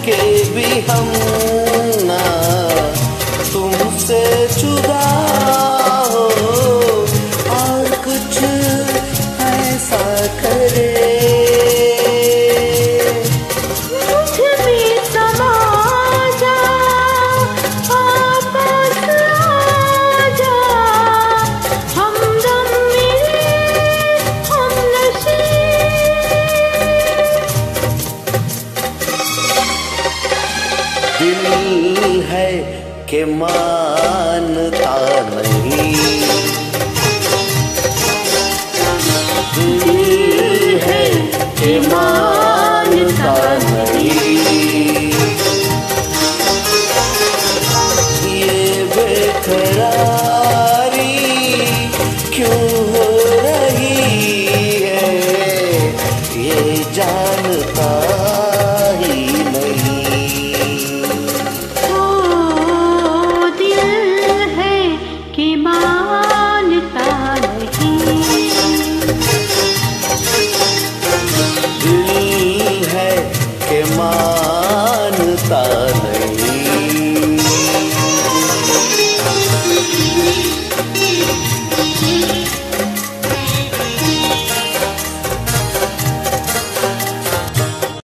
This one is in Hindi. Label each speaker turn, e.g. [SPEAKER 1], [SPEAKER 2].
[SPEAKER 1] के भी हम ना तुमसे जुदा हो, और कुछ ऐसा करे
[SPEAKER 2] मुझ में समा जा, वापस आ जा, हमदम मिले हमनशी।
[SPEAKER 1] दिल है कि मानता नहीं, दिल है कि मानता नहीं, ये बेकरारी क्यों हो रही है, ये जानता